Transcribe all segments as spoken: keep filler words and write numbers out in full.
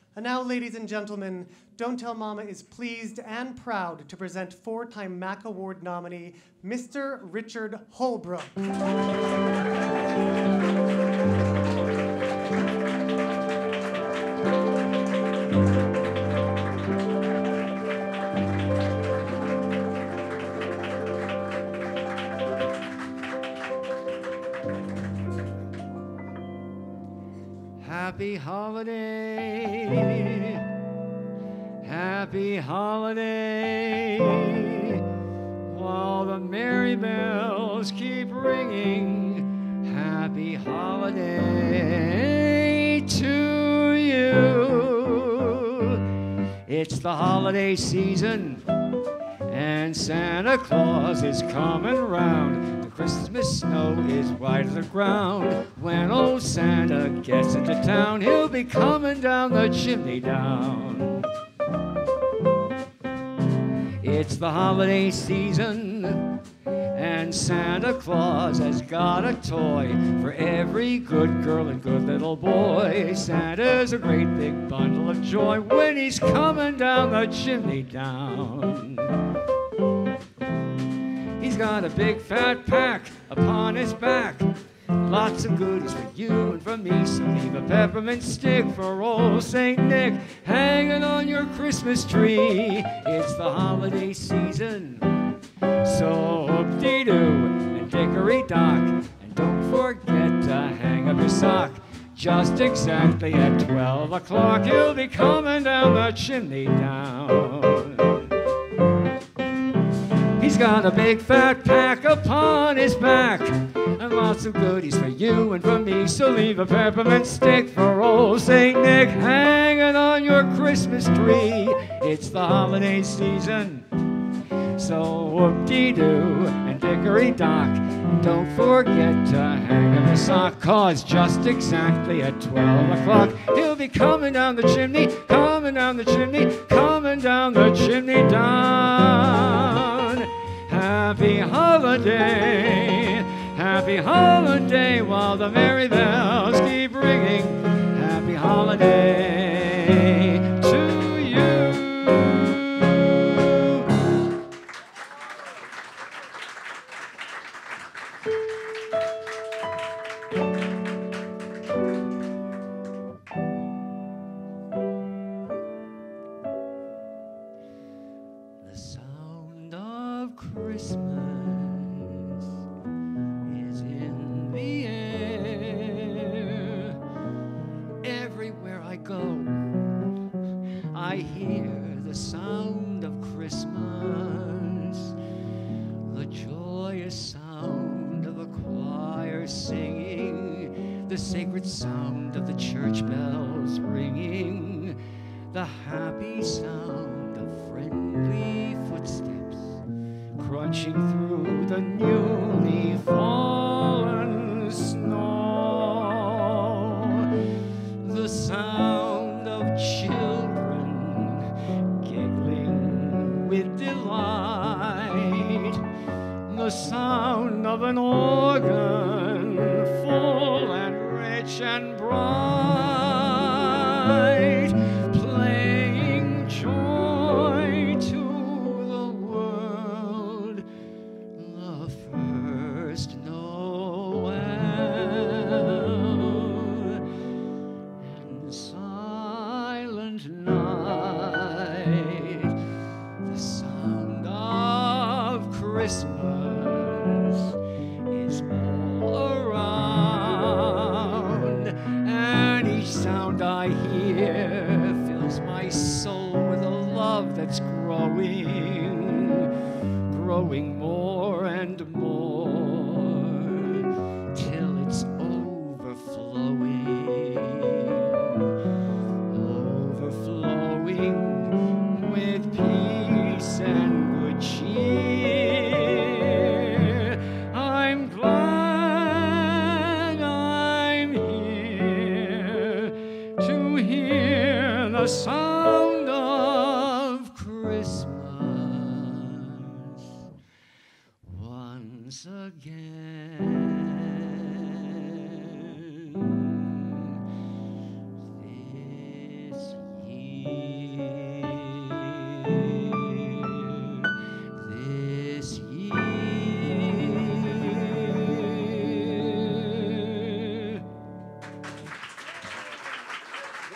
And now, ladies and gentlemen, Don't Tell Mama is pleased and proud to present four-time Mac Award nominee, Mister Richard Holbrook. Happy holiday, happy holiday, while the merry bells keep ringing. Happy holiday to you. It's the holiday season, and Santa Claus is coming round. The Christmas snow is white as the ground. When old Santa gets into town, he'll be coming down the chimney down. It's the holiday season, and Santa Claus has got a toy for every good girl and good little boy. Santa's a great big bundle of joy when he's coming down the chimney down. He's got a big fat pack upon his back, lots of goodies for you and for me. So leave a peppermint stick for old Saint Nick hanging on your Christmas tree. It's the holiday season, so hoop-dee-doo and dickory-dock, and don't forget to hang up your sock. Just exactly at twelve o'clock, he'll be coming down the chimney down. He's got a big fat pack upon his back, and lots of goodies for you and for me. So leave a peppermint stick for old Saint Nick hanging on your Christmas tree. It's the holiday season, so whoop-dee-doo and dickory-dock. Don't forget to hang up your sock, 'cause just exactly at twelve o'clock, he'll be coming down the chimney, coming down the chimney, coming down the chimney down. Happy holiday, happy holiday, while the merry bells keep ringing. Happy holiday to you. The sound of Christmas is in the air. Everywhere I go, I hear the sound of Christmas, the joyous sound of a choir singing, the sacred sound of the church bells ringing, the happy sound of friendly footsteps crunching through the newly fallen snow, the sound of children giggling with delight, the sound of an organ full and rich and bright, playing joy to the world, the first Noel, and silent night, the sound of Christmas is all around, and each sound I hear fills my soul with a love that's growing, growing more and more, till it's overflowing, overflowing with peace and good cheer. I'm glad I'm here to hear the sound of Christmas once again. This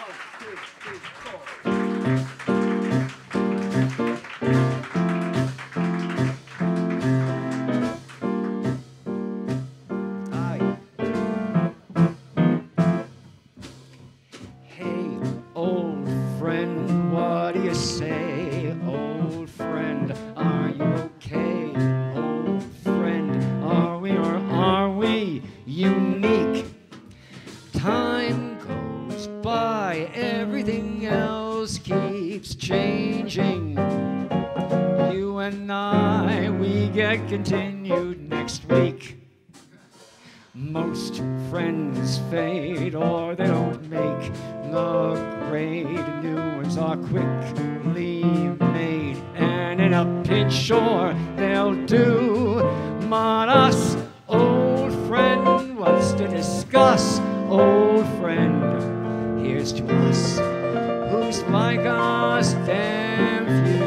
Continued next week. Most friends fade or they don't make. The great new ones are quickly made, and in a pinch sure they'll do. But us, old friend, what's to discuss? Old friend, here's to us, who's like us, damn few.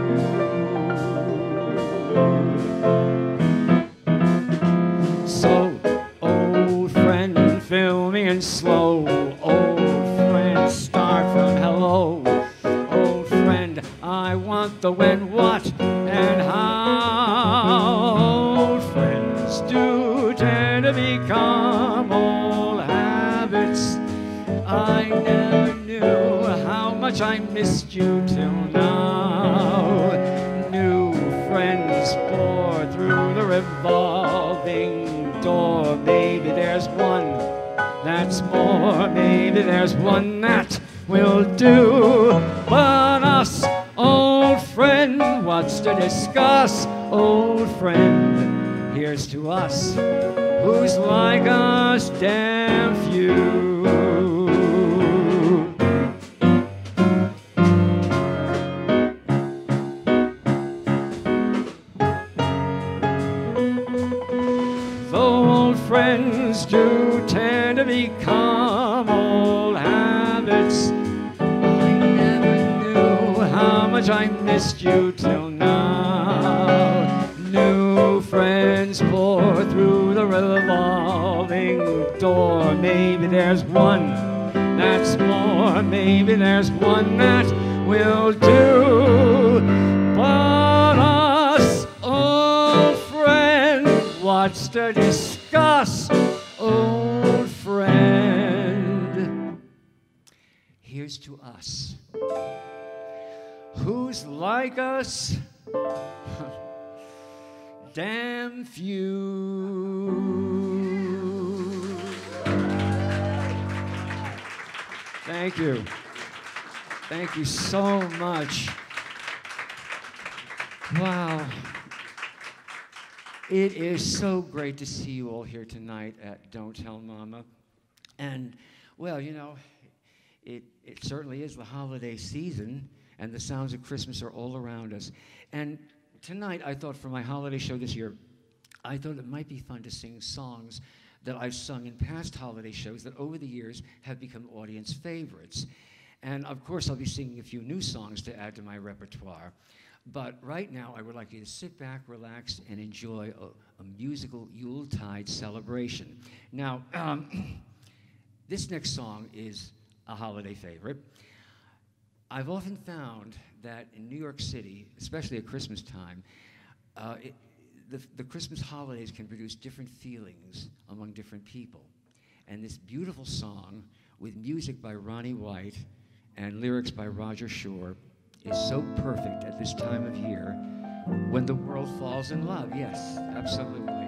So, old friend, fill me in slow. Old friend, start from hello. Old friend, I want the when, what, and how. Old friends do tend to become old habits. I never knew how much I missed you till now. New friends pour through the revolving door. Maybe there's one that's more. Maybe there's one that will do. But us, old friend, what's to discuss? Old friend, here's to us, who's like us, damn few. Friends do tend to become old habits. I never knew how much I missed you till now. New friends pour through the revolving door. Maybe there's one that's more. Maybe there's one that will do. But us, old friend, what's to discuss? Old friend, here's to us, who's like us, damn few. Thank you. Thank you so much. Wow. It is so great to see you all here tonight at Don't Tell Mama. And, well, you know, it, it certainly is the holiday season, and the sounds of Christmas are all around us. And tonight, I thought for my holiday show this year, I thought it might be fun to sing songs that I've sung in past holiday shows that over the years have become audience favorites. And, of course, I'll be singing a few new songs to add to my repertoire. But right now, I would like you to sit back, relax, and enjoy a, a musical Yuletide celebration. Now, um, this next song is a holiday favorite. I've often found that in New York City, especially at Christmas time, uh, it, the, the Christmas holidays can produce different feelings among different people. And this beautiful song, with music by Ronnie White and lyrics by Roger Shore, is so perfect at this time of year when the world falls in love. Yes, absolutely.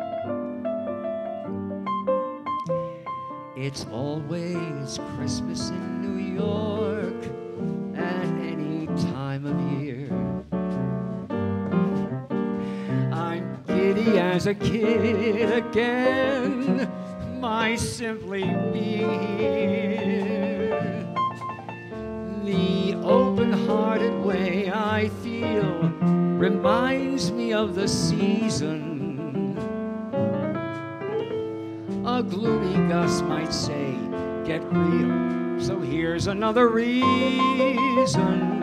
It's always Christmas in New York at any time of year. I'm giddy as a kid again, my simply being here. The open-hearted way I feel reminds me of the season. A gloomy gust might say, get real, so here's another reason.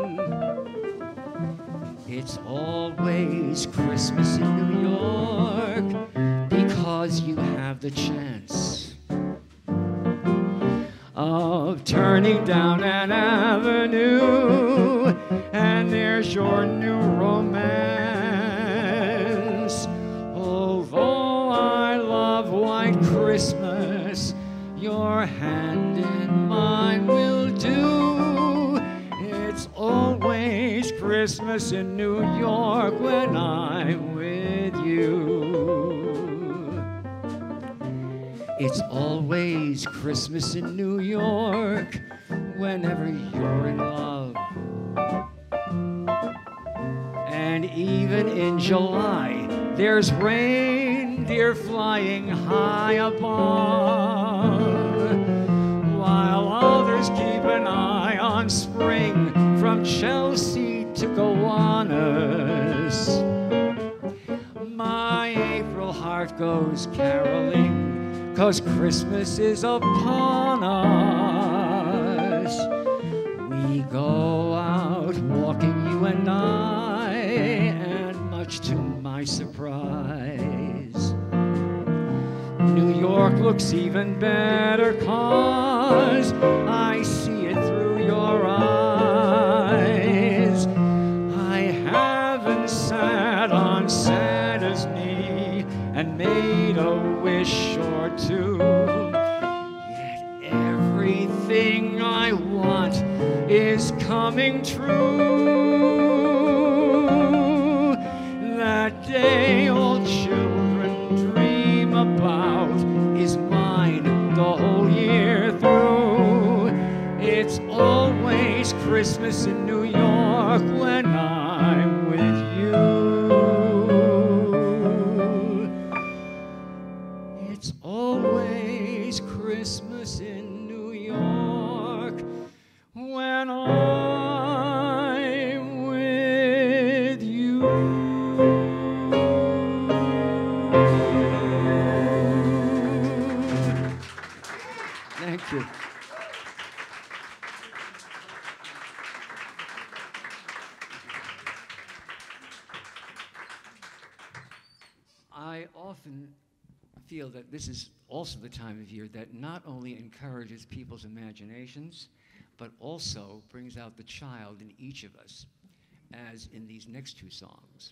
It's always Christmas in New York because you have the chance of turning down an avenue, and there's your new romance. Although I love White Christmas, your hand in mine will do. It's always Christmas in New York when I'm with you. It's always Christmas in New York whenever you're in love. And even in July, there's reindeer flying high above, while others keep an eye on spring from Chelsea to Gowanus. My April heart goes caroling, 'cause Christmas is upon us. We go out walking, you and I, and much to my surprise, New York looks even better, 'cause I see it through your eyes. I haven't sat on Santa's knee and made a wish or two, yet everything I want is coming true. That day all children dream about is mine the whole year through. It's always Christmas in New York when I'm with you. It's always Christmas in New York when I'm with you. Thank you. I often feel that this is also the time of year that not only encourages people's imaginations, but also brings out the child in each of us, as in these next two songs.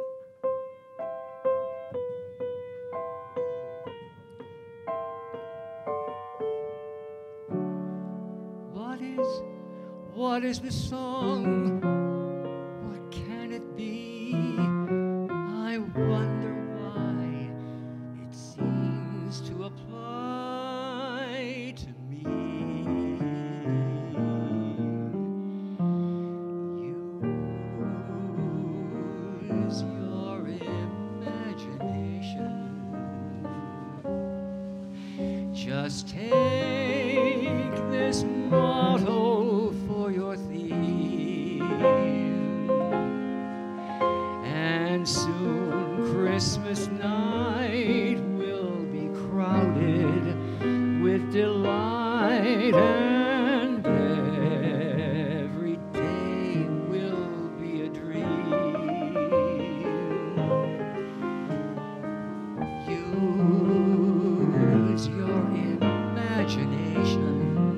What is, what is the song? What can it be? I wonder why it seems to apply to me. Use your imagination. Just take this motto for your theme, and soon Christmas night will be crowded with delight, and every day will be a dream. Use your imagination.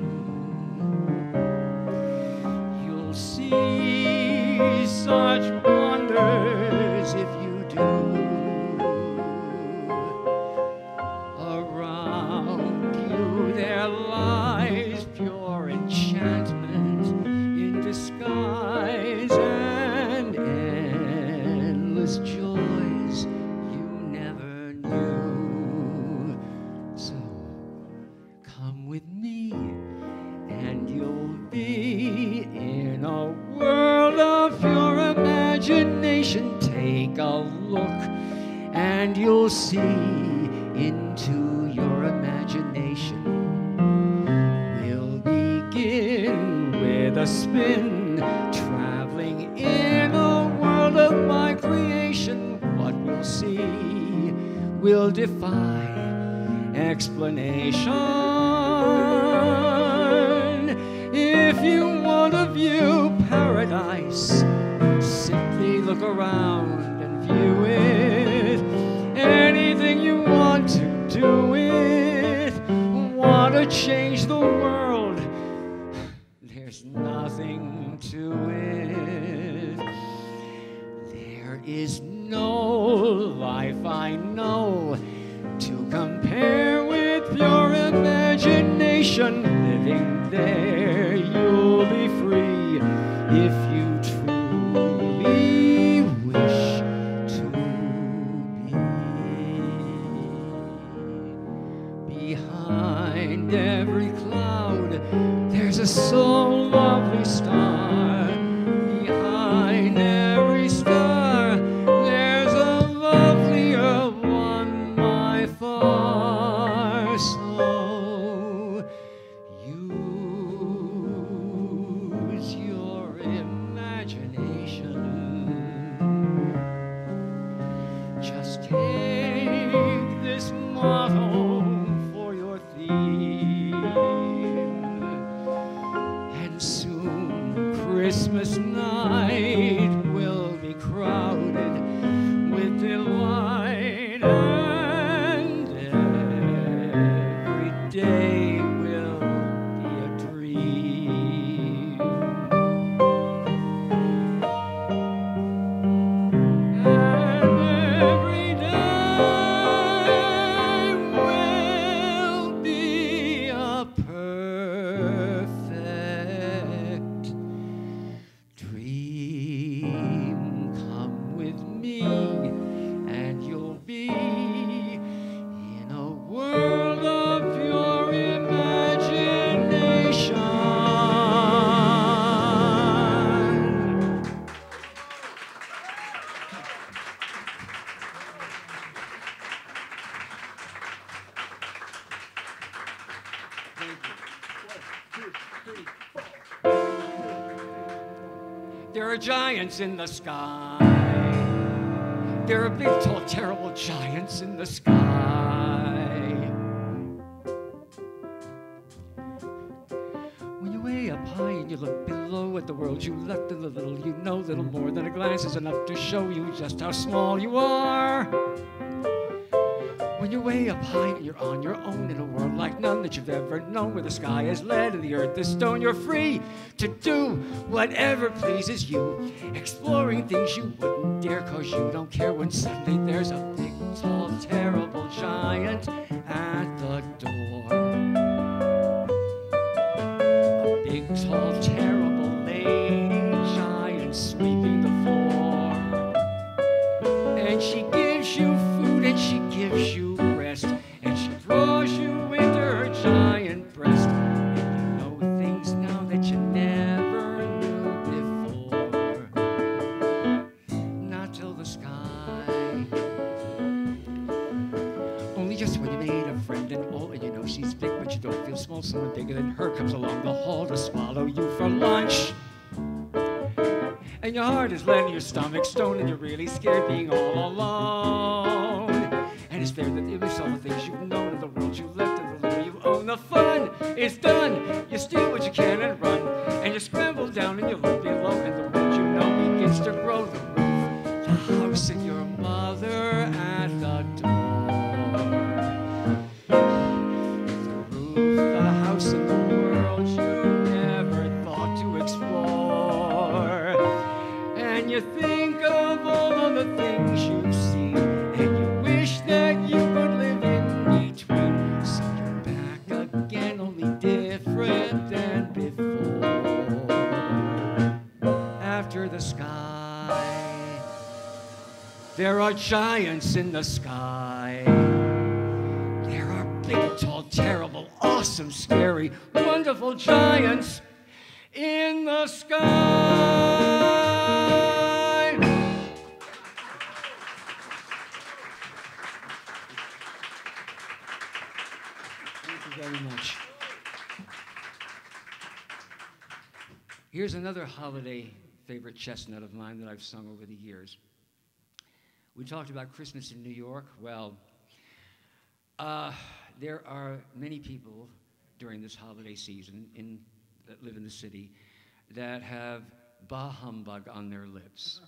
You'll see such wonders if you do. Around you there lies pure enchantment in disguise, and endless joys you never knew. So come with me, and you'll be in a world of pure imagination. Take a look, and you'll see into your imagination. We'll begin with a spin, traveling in a world of my creation. What we'll see will defy explanation. If you want to view paradise, simply look around and view it. Anything you want to do it. Want to change the world, there's nothing to it. There is no life I know to compare with pure imagination. Living there, you'll be free if you truly wish to be. Behind every cloud, there's a so lovely star. Behind every star, there's a lovelier one by far. So use your imagination. Just take this motto for your theme, and soon Christmas night will be crowded with delight, and every day will be a dream. And every day will be a perfect dream. Come with me, and you'll be in a world of pure imagination. There are giants in the sky. There are big, tall, terrible giants in the sky. When you're way up high and you look below at the world you left in the little, you know little more than a glance is enough to show you just how small you are. When you're way up high and you're on your own in a world like none that you've ever known, where the sky is lead and the earth is stone, you're free to do whatever pleases you, exploring things you wouldn't dare cause you don't care, when suddenly there's a big, tall, terrible giant at the door. A big, tall, terrible lady giant sweeping the floor. And she gives you food and she gives you rest, and she draws you into her giant breast, and you know things now that you never knew before. Not till the sky. Only just when you made a friend and all, and you know she's big, but you don't feel small. Someone bigger than her comes along the hall to swallow you for lunch. And your heart is lead and your stomach stone, and you're really scared being all alone. And it's there that it was all the things you've known, and the world you left, and the little you own. The fun is done. You steal what you can and run, and you scramble down and you look below, and the world you know begins to grow. The roof, the house, and your mother at the door. The roof, the house, and the world you never thought to explore. And you think of all of the things you've seen, and you wish that you could live in between. So you're back again, only different than before. After the sky, there are giants in the sky. There are big, tall, terrible, awesome, scary, wonderful giants in the sky. Thank you very much. Here's another holiday favorite chestnut of mine that I've sung over the years. We talked about Christmas in New York. Well, uh, there are many people during this holiday season in, that live in the city that have bah humbug on their lips.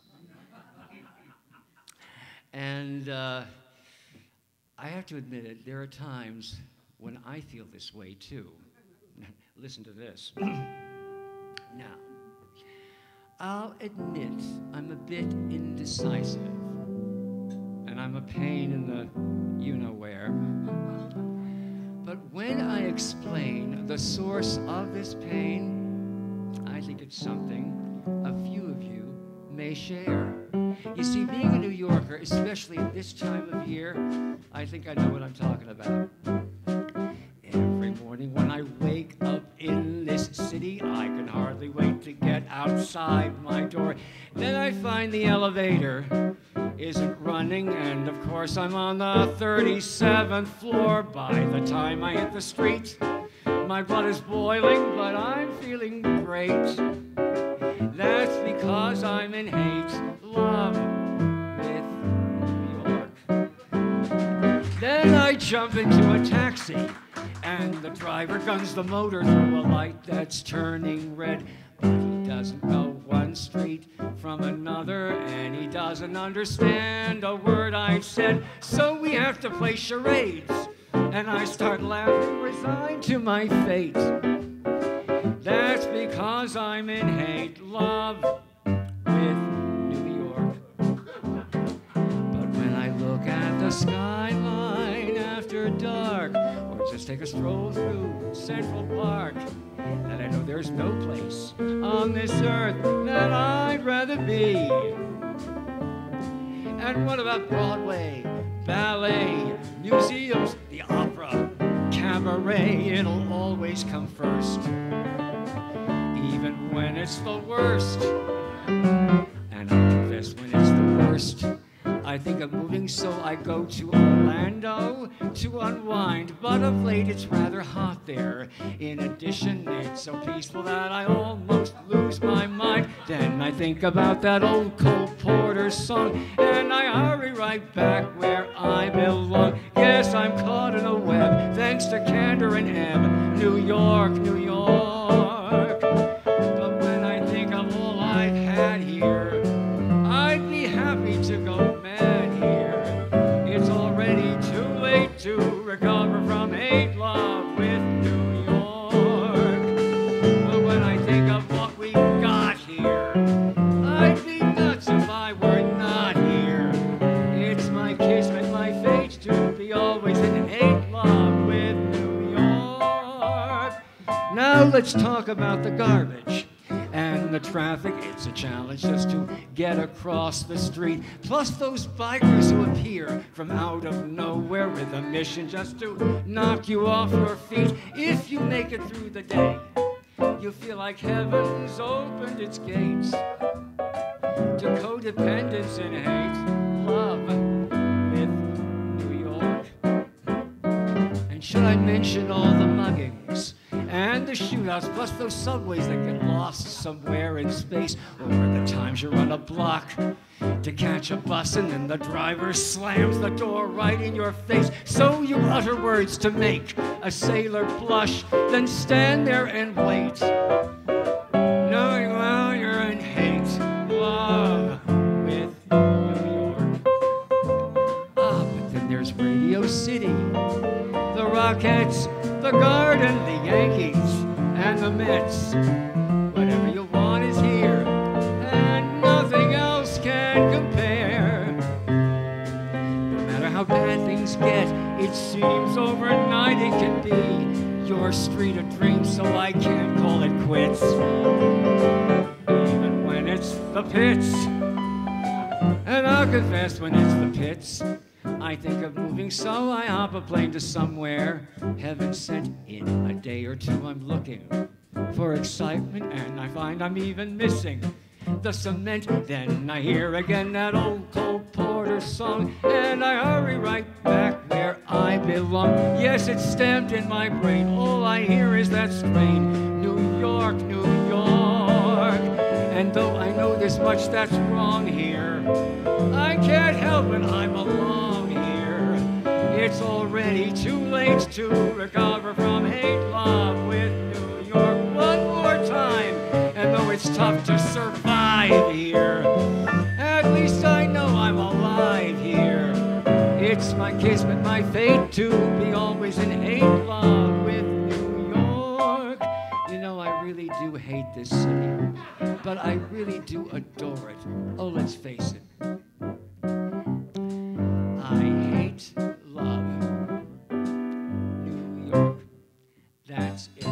And uh, I have to admit it, there are times when I feel this way too. Listen to this. Now, I'll admit I'm a bit indecisive, and I'm a pain in the you-know-where. But when I explain the source of this pain, I think it's something a few of you may share. You see, being a New Yorker, especially at this time of year, I think I know what I'm talking about. Every morning when I wake up in this city, I can hardly wait to get outside my door. Then I find the elevator isn't running, and of course I'm on the thirty-seventh floor. By the time I hit the street, my blood is boiling, but I'm feeling great. That's because I'm in hate, love with New York. Then I jump into a taxi, and the driver guns the motor through a light that's turning red. But he doesn't know one street from another, and he doesn't understand a word I've said. So we have to play charades, and I start laughing, resigned to my fate. That's because I'm in hate, love with New York. But when I look at the skyline after dark, or just take a stroll through Central Park, then I know there's no place on this earth that I'd rather be. And what about Broadway, ballet, museums, the opera, cabaret? It'll always come first, even when it's the worst. And I'll confess, when it's the worst, I think of moving, so I go to Orlando to unwind. But of late it's rather hot there. In addition, it's so peaceful that I almost lose my mind. Then I think about that old Cole Porter song, and I hurry right back where I belong. Yes, I'm caught in a web, thanks to Candor and Ebb. New York, New York. But when I think of all I've had here, I'd be happy to go mad here. It's already too late to recover from hate, love with New York. But when I think of what we got here, I'd be nuts if I were not here. It's my kismet, my fate to be always in hate, love with New York. Now let's talk about the garbage and the traffic. It's a challenge just to get across the street. Plus those bikers who appear from out of nowhere with a mission just to knock you off your feet. If you make it through the day, you feel like heaven's opened its gates to codependence and hate, love with New York. And should I mention all the muggings and the shootouts, plus those subways that get lost somewhere in space, or the times you're on a block to catch a bus and then the driver slams the door right in your face, so you utter words to make a sailor blush, then stand there and wait, knowing well you're in hate, love with New York. Ah, but then there's Radio City, the Rockettes, the Garden, the Yankees, and the Mets. Whatever you want is here, and nothing else can compare. No matter how bad things get, it seems overnight it can be your street of dreams, so I can't call it quits. Even when it's the pits, and I'll confess, when it's the pits, I think of moving, so I hop a plane to somewhere heaven sent. In a day or two I'm looking for excitement, and I find I'm even missing the cement. Then I hear again that old Cole Porter song, and I hurry right back where I belong. Yes, it's stamped in my brain, all I hear is that strain, New York, New York. And though I know there's much that's wrong here, I can't help it, I'm along here. It's already too late to recover from hate, love with New York. One more time, and though it's tough to survive here, at least I know I'm alive here. It's my kismet, my fate to be always in hate, love with New York. You know, I really do hate hate this city, but I really do adore it. Oh, let's face it. I hate love. New York. That's it.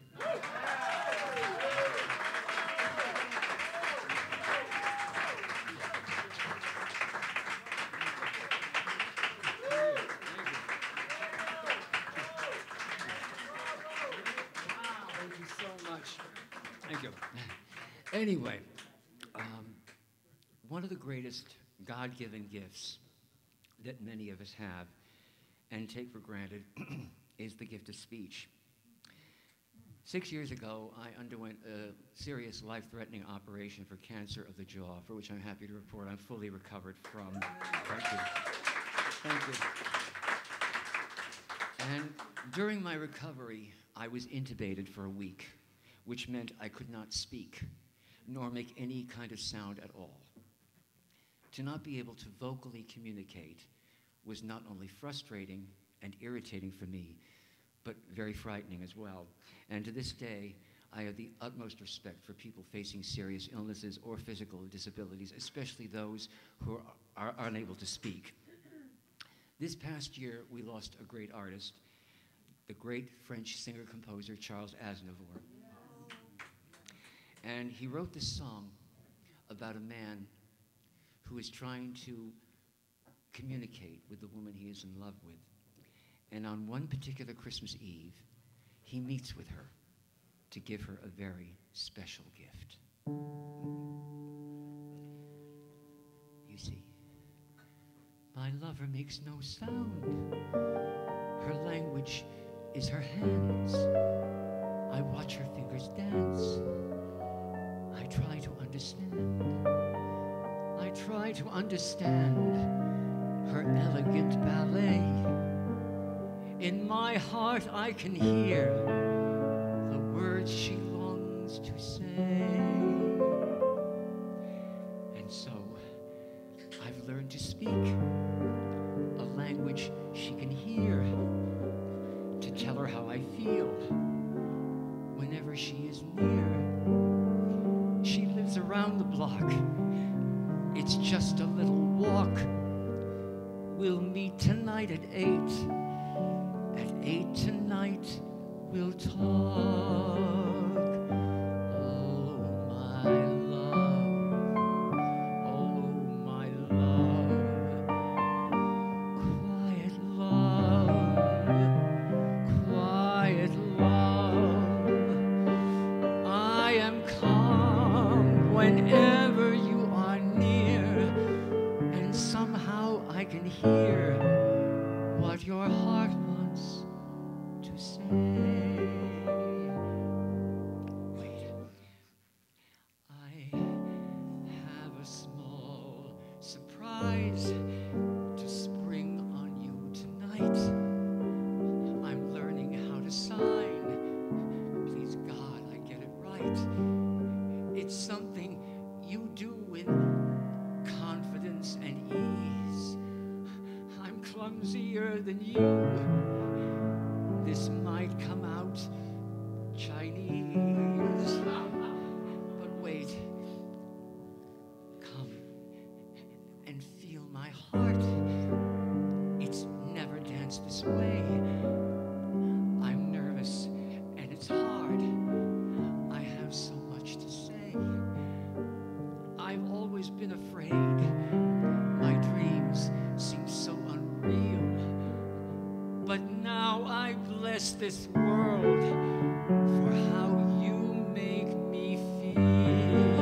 Thank you so much. Thank you. Anyway, um, one of the greatest God-given gifts that many of us have and take for granted is the gift of speech. Six years ago, I underwent a serious life-threatening operation for cancer of the jaw, for which I'm happy to report I'm fully recovered from. Thank you. Thank you. And during my recovery, I was intubated for a week, which meant I could not speak, nor make any kind of sound at all. To not be able to vocally communicate was not only frustrating and irritating for me, but very frightening as well. And to this day, I have the utmost respect for people facing serious illnesses or physical disabilities, especially those who are, are unable to speak. This past year, we lost a great artist, the great French singer-composer Charles Aznavour. And he wrote this song about a man who is trying to communicate with the woman he is in love with. And on one particular Christmas Eve, he meets with her to give her a very special gift. You see, my lover makes no sound. Her language is her hands. I watch her fingers dance. I try to understand. I try to understand her elegant ballet. In my heart I can hear the words she longs to say. And so I've learned to speak a language she can hear, to tell her how I feel whenever she is near. She lives around the block. It's just a little walk. We'll meet tonight at eight. At eight tonight, we'll talk. Oh, my love. Oh, my love. Quiet love. Quiet love. I am calm whenever you are near, and somehow I can hear what your heart wants to say. Wait, I have a small surprise to spring on you tonight. I'm learning how to sign. Please God, I get it right. It's something you do with confidence and ease. I'm clumsier than you. This might come out Chinese. But wait. Come and feel my heart. It's never danced this way. I'm nervous and it's hard. I have so much to say. I've always been afraid. My dreams seem so unreal. But now I bless this world for how you make me feel.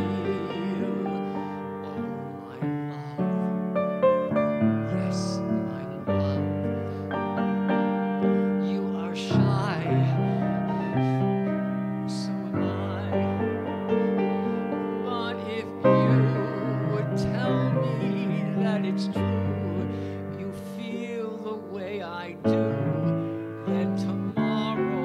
Oh, my love. Yes, my love. You are shy. So am I. But if you would tell me that it's true, you feel the way I do, then tomorrow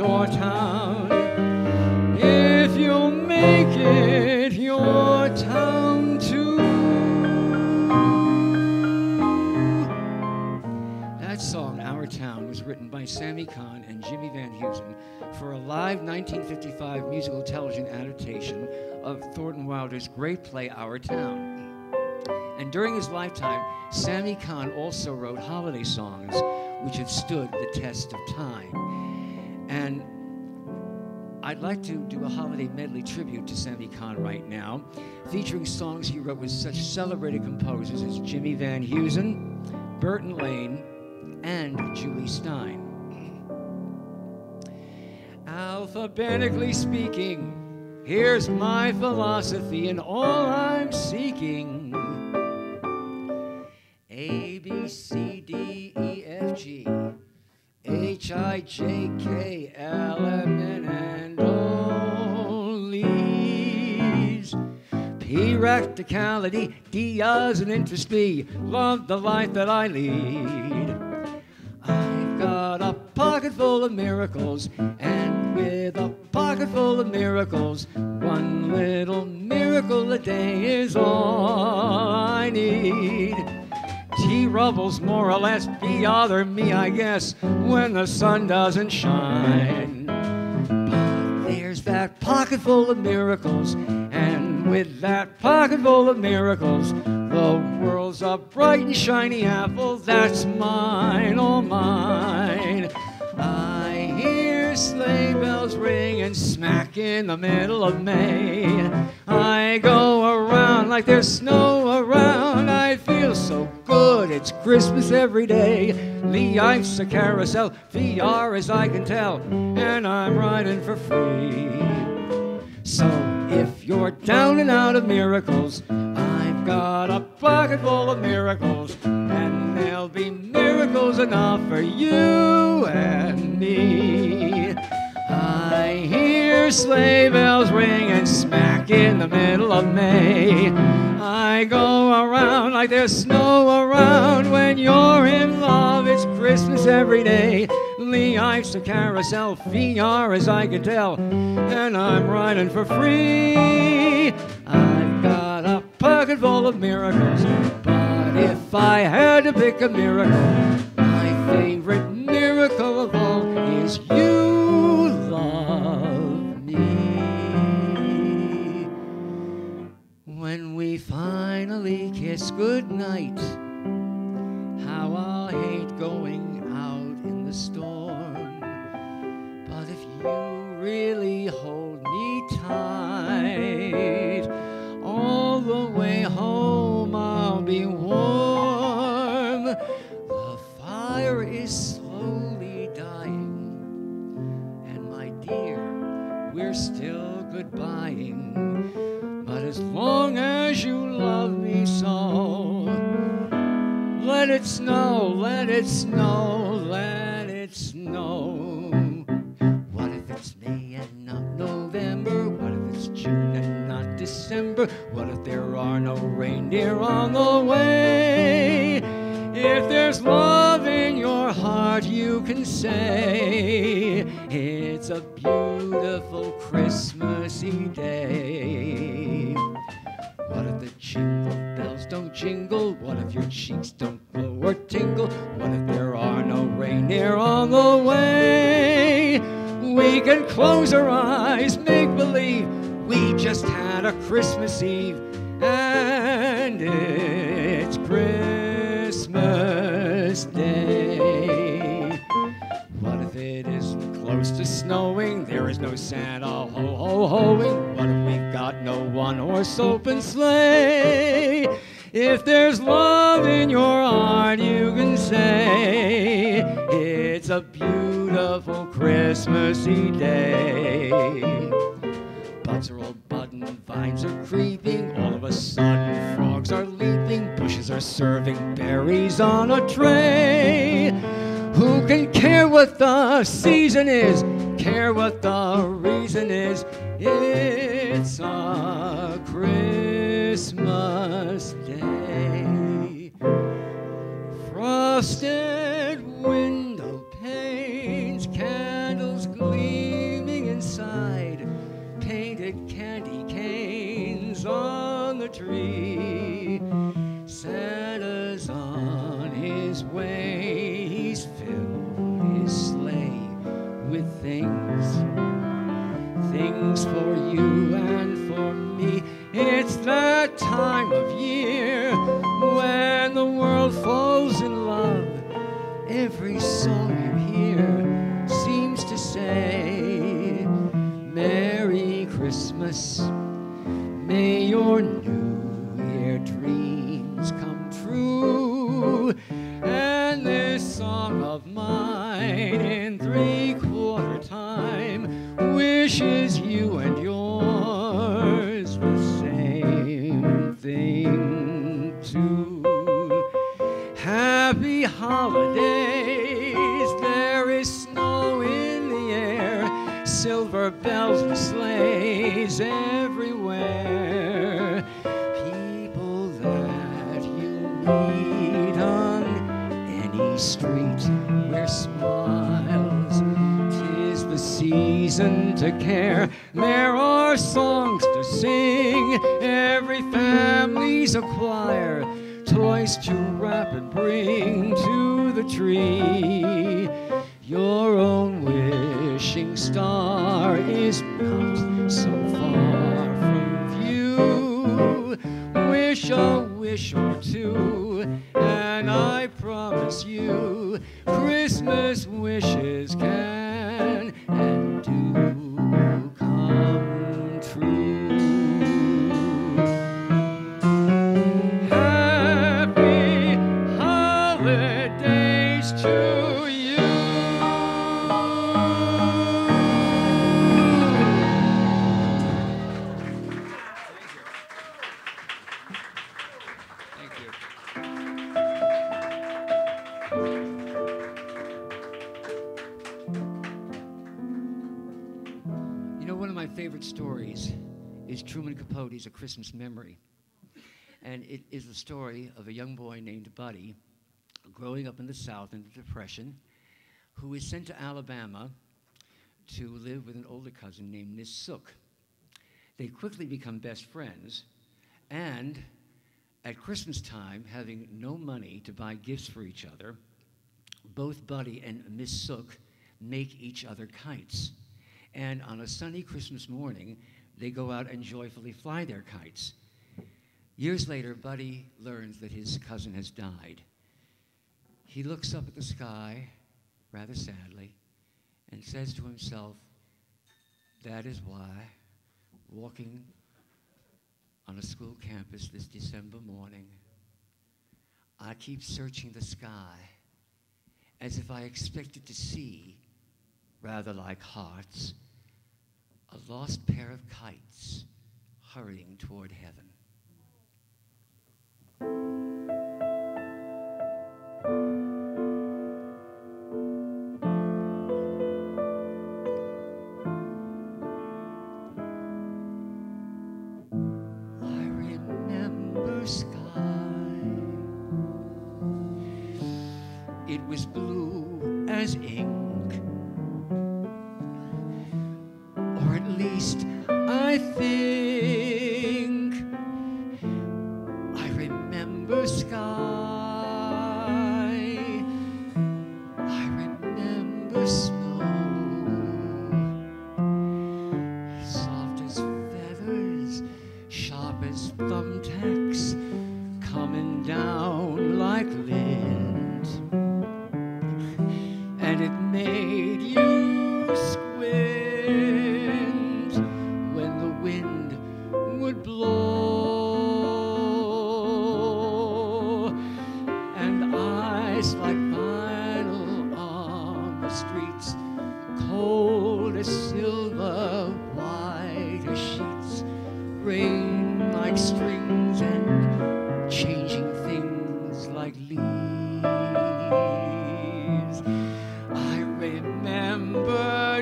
your town. If you'll make it your town too. That song, Our Town, was written by Sammy Cahn and Jimmy Van Heusen for a live nineteen fifty-five musical television adaptation of Thornton Wilder's great play, Our Town. And during his lifetime, Sammy Cahn also wrote holiday songs which have stood the test of time. And I'd like to do a holiday medley tribute to Sammy Cahn right now, featuring songs he wrote with such celebrated composers as Jimmy Van Heusen, Burton Lane, and Julie Stein. Alphabetically speaking, here's my philosophy and all I'm seeking. A, B, C, D, E, F, G, H, I, J, K, L, M, N, and all these. P, practicality, D, doesn't interest me, love the life that I lead. I've got a pocket full of miracles, and with a pocket full of miracles, one little miracle a day is all I need. T rubbles more or less bother me, I guess, when the sun doesn't shine. But there's that pocket full of miracles, and with that pocket full of miracles, the world's a bright and shiny apple that's mine, oh mine. I hear sleigh bells ringing smack in the middle of May. I go around like there's snow around. I feel so good, it's Christmas every day. Life's a carousel, V R as I can tell, and I'm riding for free. So if you're down and out of miracles, I've got a pocket full of miracles, and there'll be miracles enough for you and me. I hear sleigh bells ring and smack in the middle of May. I go around like there's snow around. When you're in love, it's Christmas every day. Life's a carousel, V R as I can tell, and I'm riding for free. I've got a pocket full of miracles, but if I had to pick a miracle, my favorite miracle of all is you love me. When we finally kiss goodnight, how I'll hate going out in the storm. But if you really hold me tight, all the way home I'll be warm. The fire is slowly dying, and my dear, we're still goodbying. But as long as you love me so, let it snow, let it snow, let it snow. What if it's May and not November? What if it's June and not December? What if there are no reindeer on the way? If there's love in your heart, you can say it's a beautiful Christmassy day. What if the jingle bells don't jingle? What if your cheeks don't glow or tingle? What if there are no reindeer on the way? We can close our eyes, make believe we just had a Christmas Eve, and it's Christmas Day. What if it isn't close to snowing? There is no Santa ho-ho-hoing. What if we've got no one-horse open sleigh? If there's love in your heart, you can say it's a beautiful Christmassy day. Buds are all budding, vines are creeping, all of a sudden frogs are leaping, bushes are serving berries on a tray. Who can care what the season is, care what the reason is? It's a Christmas day. Frosted window panes, candles gleam salted candy canes on the tree. Santa's on his way, he's filled his sleigh with things, things for you and for me. It's that time of year when the world falls in love. Every song you hear seems to say, Merry Christmas, may your New Year dreams come true. And this song of mine in three-quarter time wishes you and yours the same thing too. Happy holidays, there is snow in the air, silver bells and sleighs everywhere. People that you meet on any street where smiles, 'tis the season to care. There are songs to sing, every family's a choir, toys to wrap and bring to the tree. Your own wishing star is not so far from view. Wish a wish or two, and I promise you, Christmas wishes can and do come true. Stories is Truman Capote's A Christmas Memory. And it is the story of a young boy named Buddy growing up in the South in the Depression, who is sent to Alabama to live with an older cousin named Miss Sook. They quickly become best friends, and at Christmas time, having no money to buy gifts for each other, both Buddy and Miss Sook make each other kites. And on a sunny Christmas morning, they go out and joyfully fly their kites. Years later, Buddy learns that his cousin has died. He looks up at the sky, rather sadly, and says to himself, that is why, walking on a school campus this December morning, I keep searching the sky as if I expected to see, rather like hearts, a lost pair of kites hurrying toward heaven. I remember sky. It was blue as ink. At least I think I remember sky. I remember snow, soft as feathers, sharp as thumbtacks, coming down like lint, and it made you squint would blow, and eyes like vinyl on the streets, cold as silver, white as sheets, rain like strings and changing things like leaves. I remember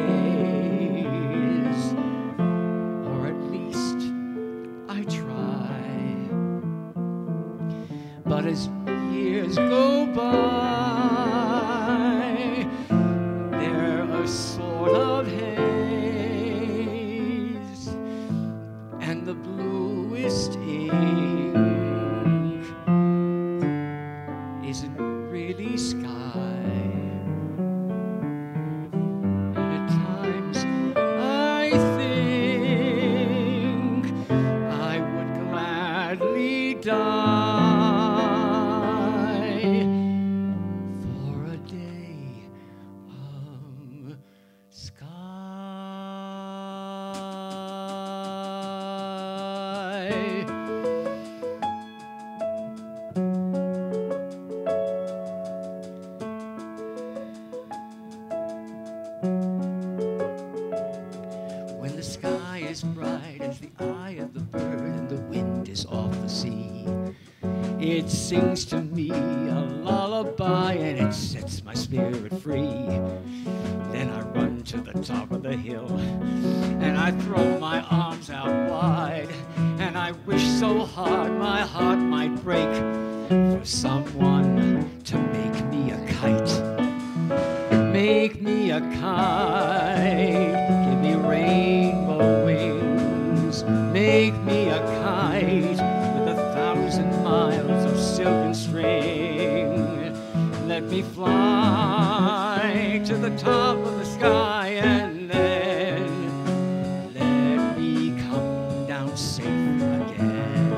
days, or at least I try. But as years go by, they're a sort of haze, is bright as the eye of the bird, and the wind is off the sea. It sings to me a lullaby, and it sets my spirit free. Then I run to the top of the hill, and I throw my arms out wide, and I wish so hard my heart might break for someone to make me a kite. Make me a kite, give me rainbow wings. Make me a kite with a thousand miles of silken string. Let me fly to the top of the sky, and then let me come down safe again.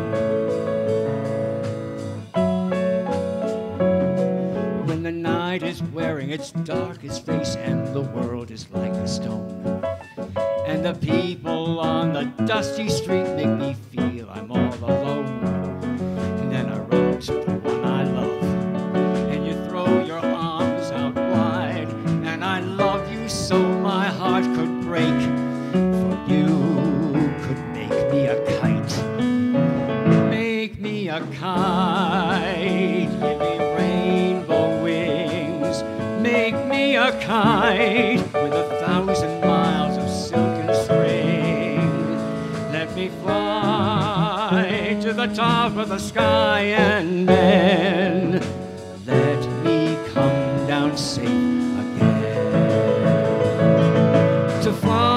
When the night is wearing its darkest face and the world is like a stone, and the people on the dusty street make me feel I'm all alone, and then I run to the one I love, and you throw your arms out wide, and I love you so my heart could break, for you could make me a kite. Make me a kite, give me rainbow wings. Make me a kite with a thousand miles of silken string. Let me fly to the top of the sky, and then let me come down safe again. To fly.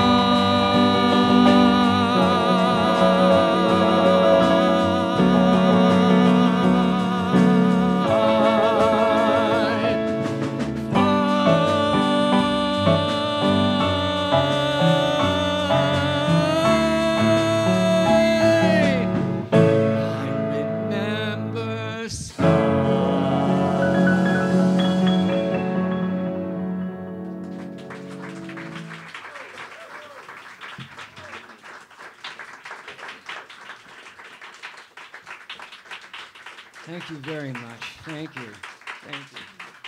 Thank you very much. Thank you. Thank you.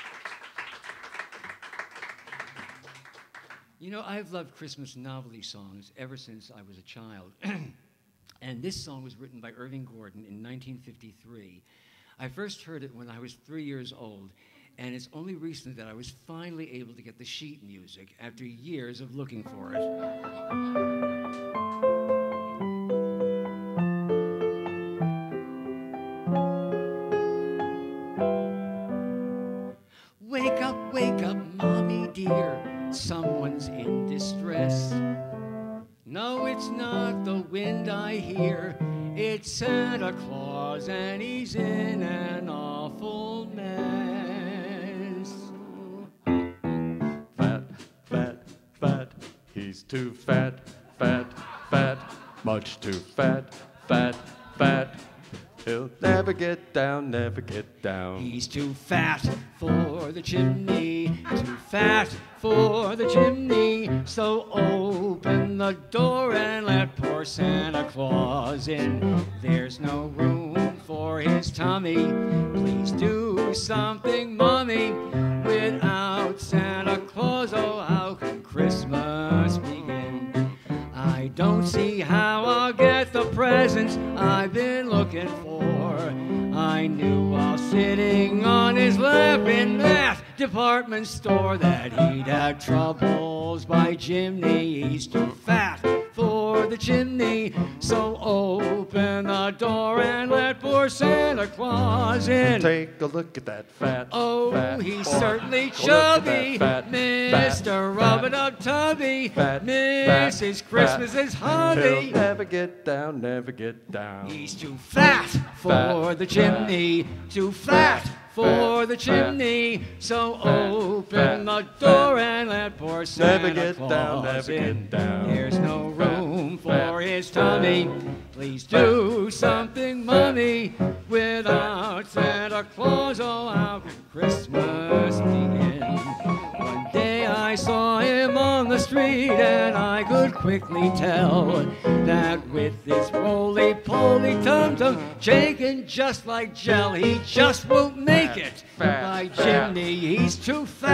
You know, I've loved Christmas novelty songs ever since I was a child. And this song was written by Irving Gordon in nineteen fifty-three. I first heard it when I was three years old, and it's only recently that I was finally able to get the sheet music after years of looking for it. Wake up, wake up, mommy dear, someone's in distress. No, it's not the wind I hear, it's Santa Claus, and he's in an awful mess. Fat, fat, fat, he's too fat, fat, fat, much too fat, fat, fat. He'll never get down, never get down. He's too fat for the chimney, too fat for the chimney. So open the door and let poor Santa Claus in. There's no room for his tummy. Please do something, Mommy. Without Santa Claus, oh, how can Christmas begin? I don't see how I'll get the presents I've been looking for. I knew while sitting on his lap in that department store that he'd had troubles by chimney. He's too fat for the chimney, so open the door and let poor Santa Claus in. Take a look at that fat, Oh, fat he's boy. certainly Take a look at chubby, that fat, Mister fat, Rub-a-Dub-Tubby, fat, Missus fat, Christmas's He'll hubby. never get down, never get down. He's too fat for Fat, the chimney, too fat for fat, the fat, chimney. So fat, open fat, the door fat. and let poor Santa Never get Claus down, never in. get down. There's no Fat, room for fat, his fat, tummy. Please do something, Mommy. Without Santa Claus, oh, how can Christmas begin? One day I saw him on the street, and I could quickly tell that with his roly-poly tum-tum shaking just like jelly, he just won't make it. Fat, By fat, chimney, he's too fat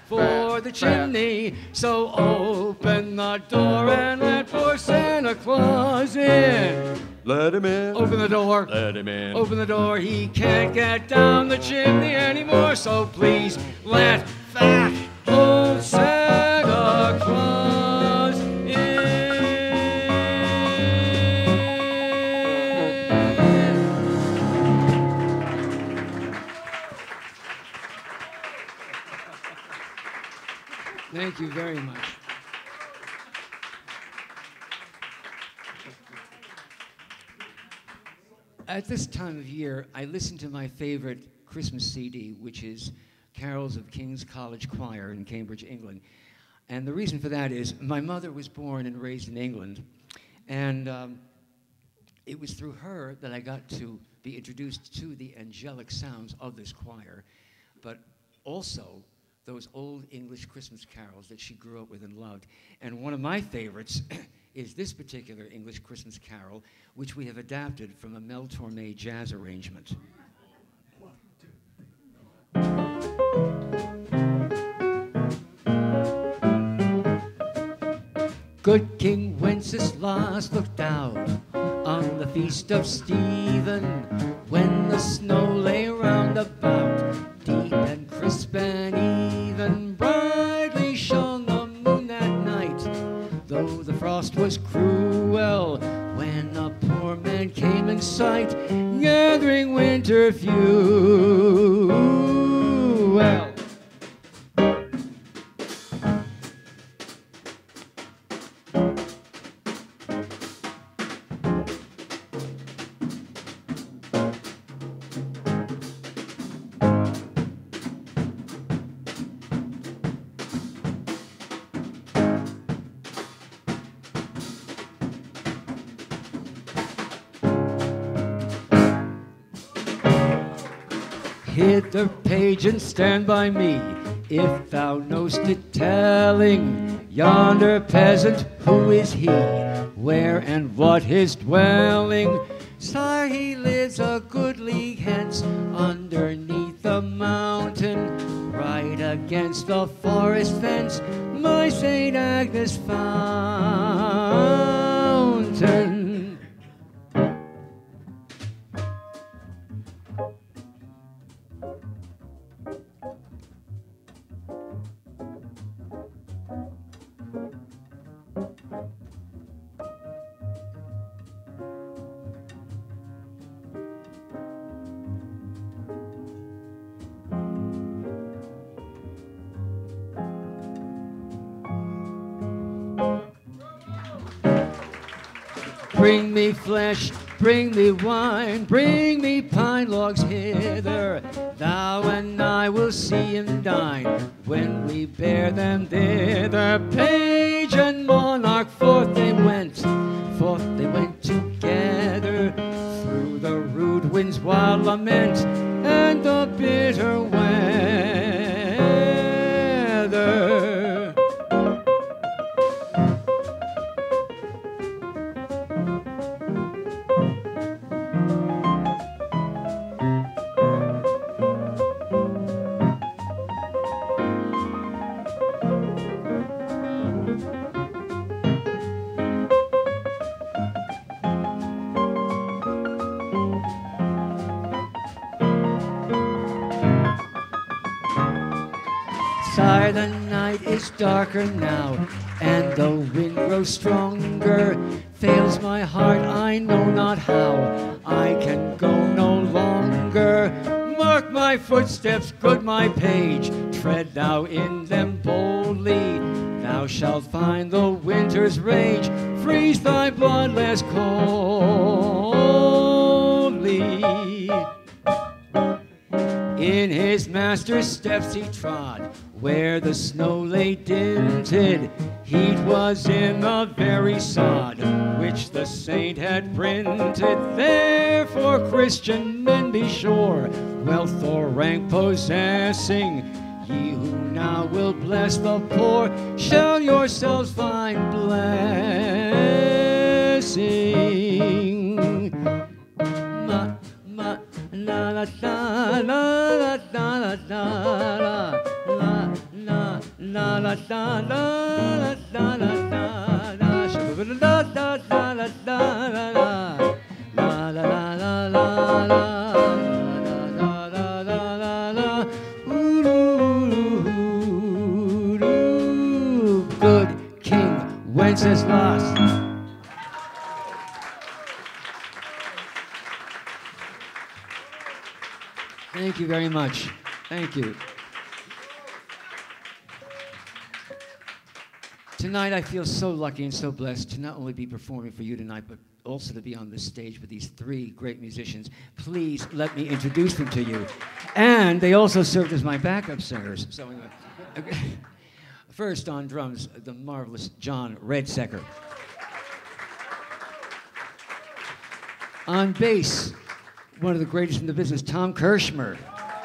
for fat, the fat. chimney. So open the door and let poor Santa Claus in. Let him in. Open the door. Let him in. Open the door. He can't get down the chimney anymore. So please let fat old Santa Claus in. Thank you very much. At this time of year, I listen to my favorite Christmas C D, which is Carols of King's College Choir in Cambridge, England. And the reason for that is my mother was born and raised in England, and um, it was through her that I got to be introduced to the angelic sounds of this choir, but also those old English Christmas carols that she grew up with and loved. And one of my favorites is this particular English Christmas carol, which we have adapted from a Mel Torme jazz arrangement. Good King Wenceslas looked out on the feast of Stephen, when the snow lay round about, deep and crisp and even. Brightly shone the moon that night, though the frost was cruel, when a poor man came in sight, gathering winter fuel. Hither, page, and stand by me, if thou know'st it telling. Yonder peasant, who is he? Where and what his dwelling? Sire, he lives a good league hence, underneath the mountain, right against the forest fence, my Saint Agnes fountain. Bring me flesh, bring me wine, bring me pine logs hither. Thou and I will see and dine when we bear them thither. Page and monarch, forth they went, forth they went together, through the rude wind's wild lament and the bitter weather. Sire, the night is darker now, and the wind grows stronger. Fails my heart, I know not how, I can go no longer. Mark my footsteps, good my page, tread thou in them boldly. Thou shalt find the winter's rage, freeze thy blood less coldly. In his master's steps he trod, where the snow lay dinted. Heat was in the very sod, which the saint had printed. Therefore, Christian men, be sure, wealth or rank possessing, ye who now will bless the poor, shall yourselves find blessing. Ma, ma, la la la la la la la la la la la la la la la la la la shabba la la la la la la la la la la la la la la la la la ooh, good King Wenceslas. Thank you very much. Thank you. Tonight, I feel so lucky and so blessed to not only be performing for you tonight, but also to be on this stage with these three great musicians. Please let me introduce them to you. And they also served as my backup singers. So anyway, okay. First on drums, the marvelous John Redsecker. On bass, one of the greatest in the business, Tom Kirshmer.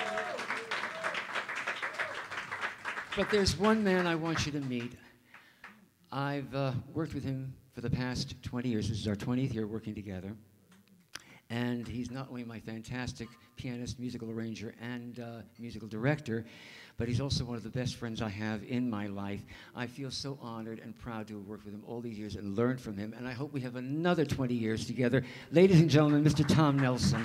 But there's one man I want you to meet. I've uh, worked with him for the past twenty years. This is our twentieth year working together. And he's not only my fantastic pianist, musical arranger, and uh, musical director, but he's also one of the best friends I have in my life. I feel so honored and proud to have worked with him all these years and learned from him, and I hope we have another twenty years together. Ladies and gentlemen, Mister Tom Nelson.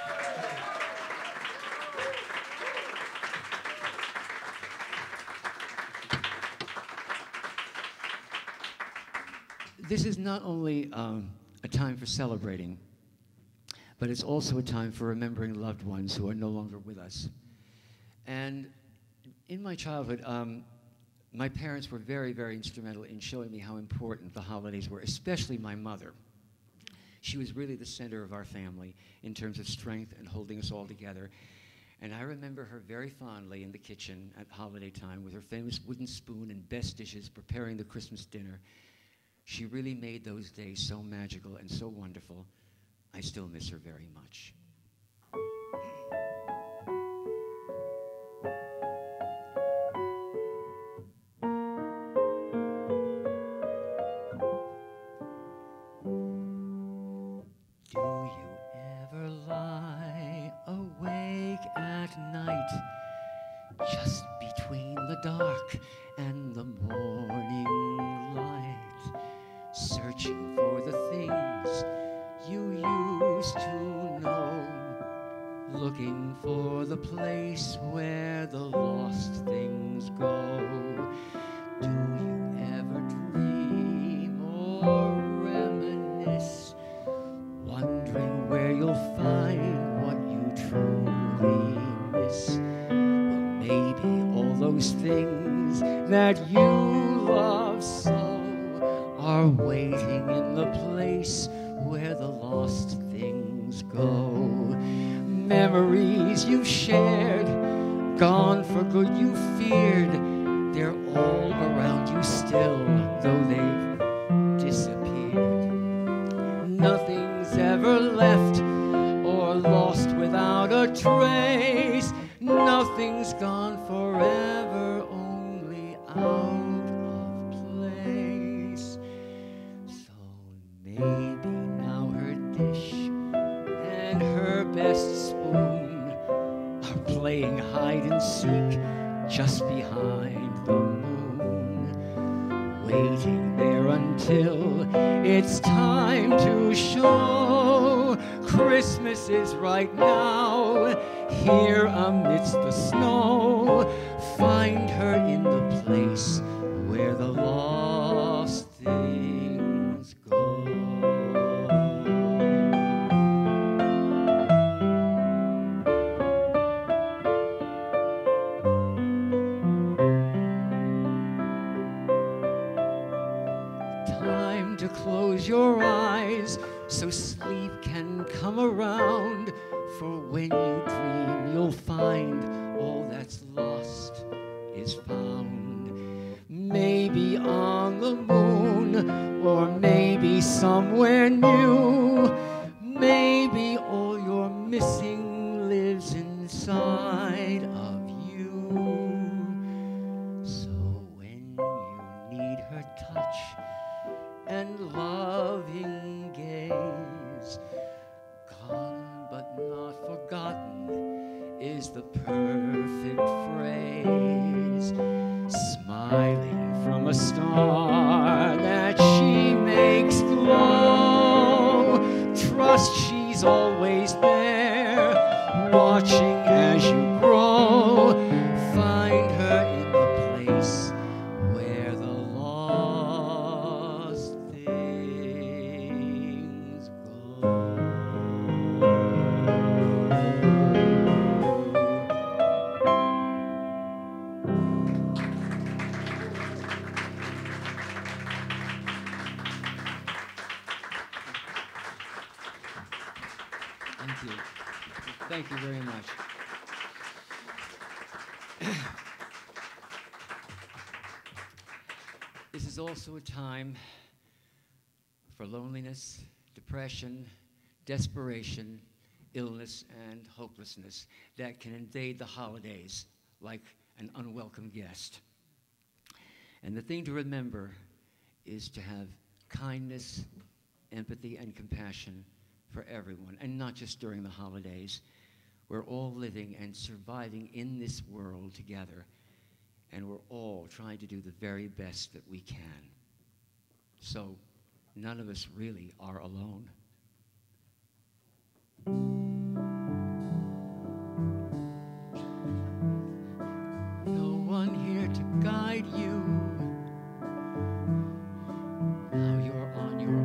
This is not only um, a time for celebrating, but it's also a time for remembering loved ones who are no longer with us. And in my childhood, um, my parents were very, very instrumental in showing me how important the holidays were, especially my mother. She was really the center of our family in terms of strength and holding us all together. And I remember her very fondly in the kitchen at holiday time with her famous wooden spoon and best dishes preparing the Christmas dinner. She really made those days so magical and so wonderful. I still miss her very much. Do you ever lie awake at night, just between the dark and the morning light, searching for the things you used to know, looking for the place where the lost things go? Do you ever dream or reminisce, wondering where you'll find what you truly miss? Well, maybe all those things that you love so are waiting in the place where the lost things go. Memories you've shared, gone for good you feared, they're all around you still, though they've disappeared. Nothing's ever left or lost without a trace. Nothing's gone forever, only out. Maybe now her dish and her best spoon are playing hide and seek just behind the moon, waiting there until it's time to show. Christmas is right now, here amidst the snow. Find her in the place where the lost things go. To close your eyes so sleep can come around, for when you dream you'll find all that's lost is found. Maybe on the moon, or maybe somewhere new, maybe all you're missing lives inside of you. So when you need her touch and loving gaze, gone but not forgotten is the perfect phrase. Smile Thank you. Thank you very much. This is also a time for loneliness, depression, desperation, illness, and hopelessness that can invade the holidays like an unwelcome guest. And the thing to remember is to have kindness, empathy, and compassion for everyone, and not just during the holidays. We're all living and surviving in this world together, and we're all trying to do the very best that we can. So none of us really are alone. No one here to guide you. Now you're on your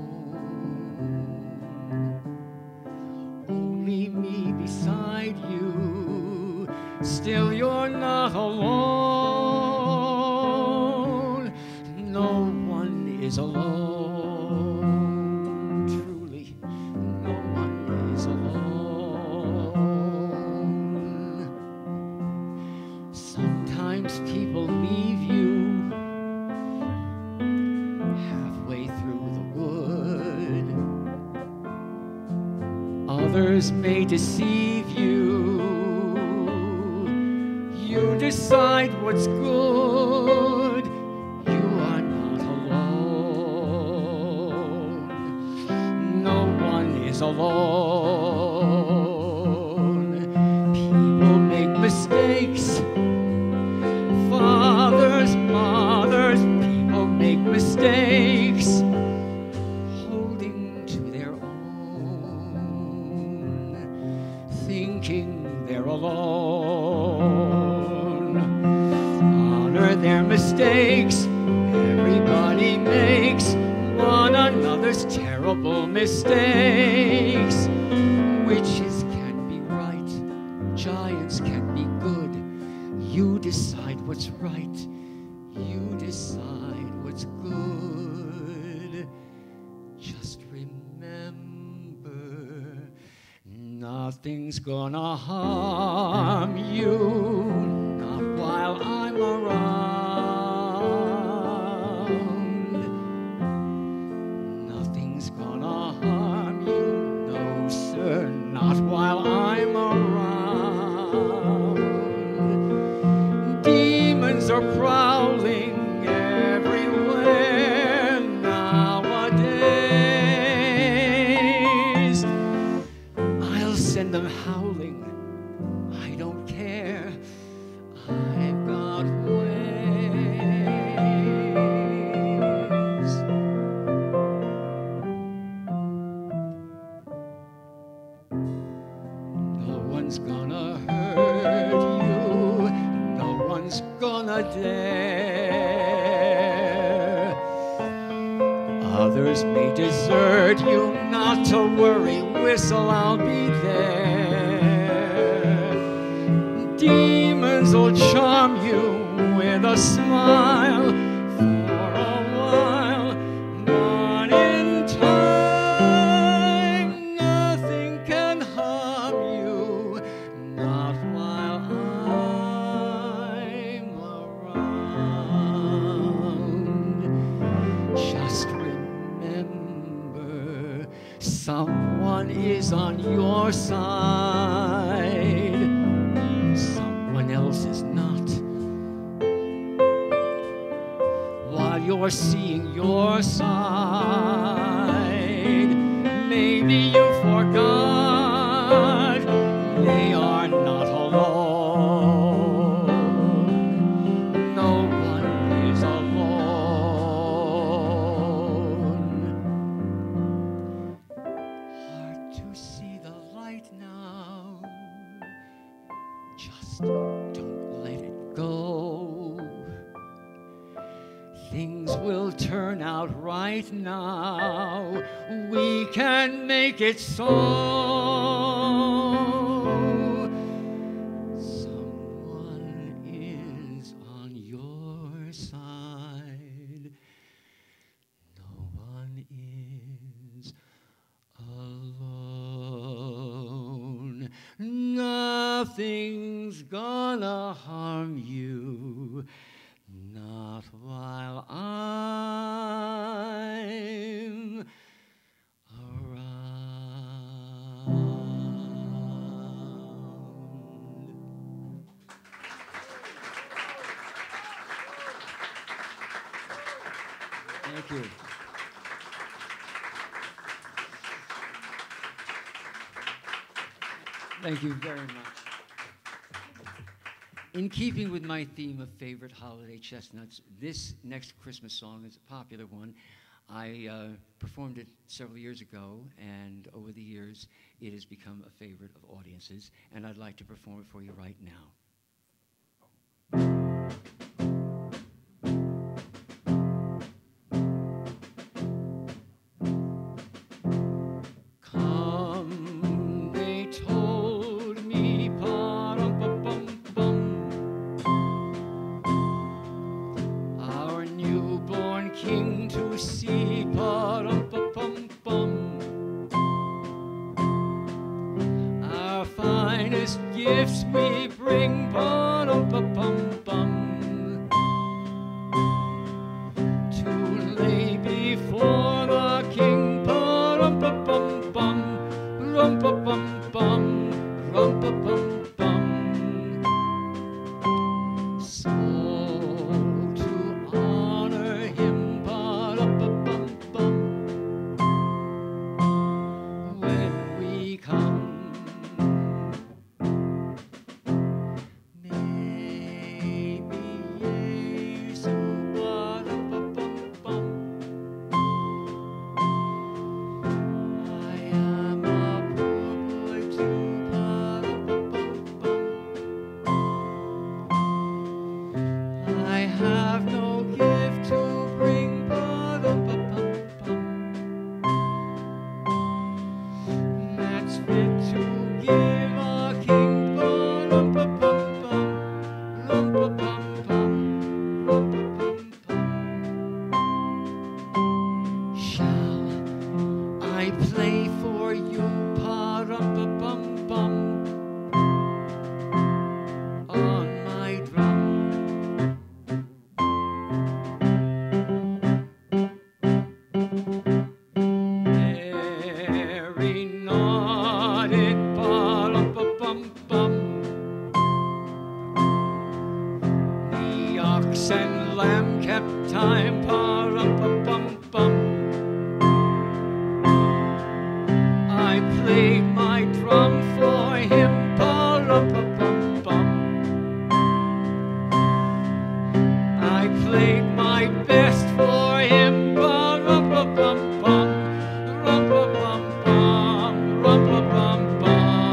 own. Only me beside you. Still you're not alone. No one is alone. Truly, no one is alone. Sometimes people leave you halfway through the wood. Others may deceive you. You decide what's good. You are not alone. No one is alone. People make mistakes. Fathers, mothers, people make mistakes. Holding to their own. Thinking they're alone. Honor their mistakes. Everybody makes one another's terrible mistakes. Witches can be right. Giants can be good. You decide what's right. You decide what's good. Just remember, nothing's gonna harm you, not while I'm around. Nothing's gonna harm you, no sir, not while I'm around. Demons are prowling everywhere nowadays. I'll send them howling. I don't care. I've got ways. No one's gonna hurt you. No one's gonna dare. Others may desert you. Not to worry, whistle, I'll be there. Demons will charm you with a smile for a while, but in time nothing can harm you, not while I'm around. Just remember, someone is on your side. Someone else is not. While you're seeing your side, maybe you forgot they are not alone. No one is alone. Hard to see the light now. Just don't let it go. Things will turn out right now. We can make it so. Someone is on your side. No one is alone. nothing's gonna harm you, not while I'm around. Thank you. Thank you very much. In keeping with my theme of favorite holiday chestnuts, this next Christmas song is a popular one. I uh, performed it several years ago, and over the years, it has become a favorite of audiences, and I'd like to perform it for you right now. Gifts we bring, ba-dum-ba-bum-bum, to lay before the King, ba-dum-ba-bum-bum, rum-ba-bum-bum, rum-ba-bum-bum. So to honor him, ba-dum-ba-bum-bum, when we come. And lamb kept time, pa-rum-pa-bum-bum. I played my drum for him, pa-rum-pa-bum-bum. I played my best for him, pa-rum-pa-bum-bum, rum-pa-bum-bum, rum-pa-bum-bum.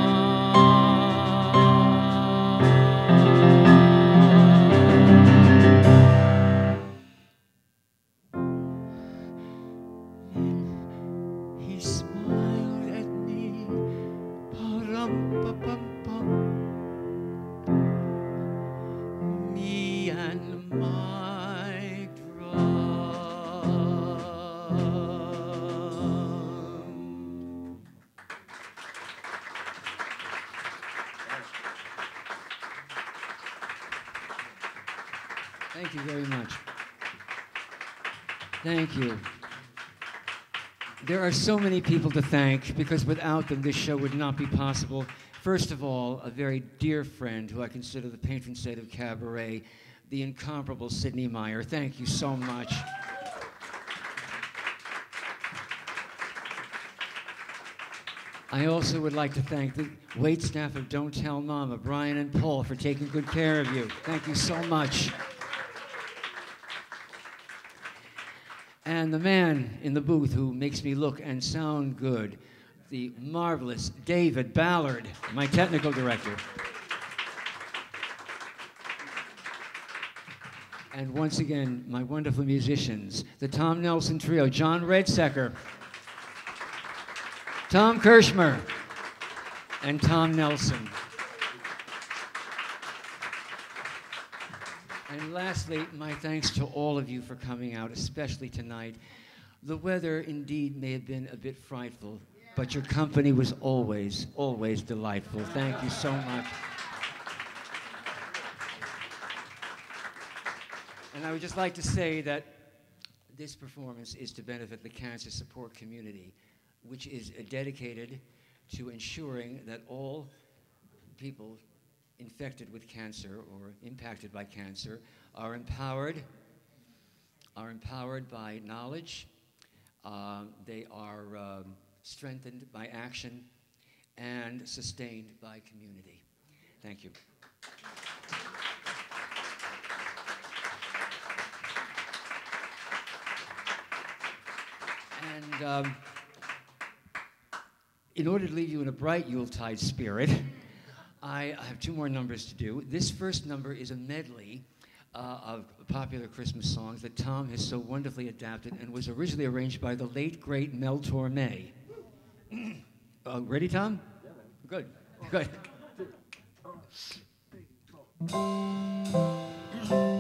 Me and my drum. Thank you very much. Thank you. There are so many people to thank, because without them, this show would not be possible. First of all, a very dear friend who I consider the patron saint of cabaret, the incomparable Sidney Meyer. Thank you so much. I also would like to thank the wait staff of Don't Tell Mama, Brian and Paul, for taking good care of you. Thank you so much. And the man in the booth who makes me look and sound good, the marvelous David Ballard, my technical director. And once again, my wonderful musicians, the Tom Nelson Trio, John Redsecker, Tom Kirshmer, and Tom Nelson. And lastly, my thanks to all of you for coming out, especially tonight. The weather indeed may have been a bit frightful, but your company was always, always delightful. Thank you so much. And I would just like to say that this performance is to benefit the cancer support community, which is uh, dedicated to ensuring that all people infected with cancer or impacted by cancer are empowered, are empowered by knowledge, uh, they are um, strengthened by action, and sustained by community. Thank you. And um, in order to leave you in a bright Yuletide spirit, I have two more numbers to do. This first number is a medley uh, of popular Christmas songs that Tom has so wonderfully adapted and was originally arranged by the late, great Mel Torme. uh, ready, Tom? Yeah, man. Good, good.